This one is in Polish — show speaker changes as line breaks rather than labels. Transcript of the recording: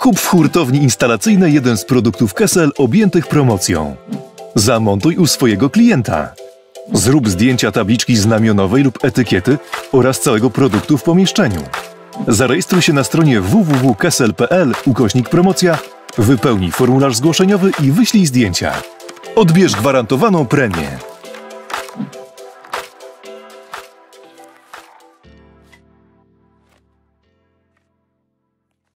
Kup w hurtowni instalacyjnej jeden z produktów Kessel objętych promocją. Zamontuj u swojego klienta. Zrób zdjęcia tabliczki znamionowej lub etykiety oraz całego produktu w pomieszczeniu. Zarejestruj się na stronie www.kessel.pl/promocja, wypełnij formularz zgłoszeniowy i wyślij zdjęcia. Odbierz gwarantowaną premię.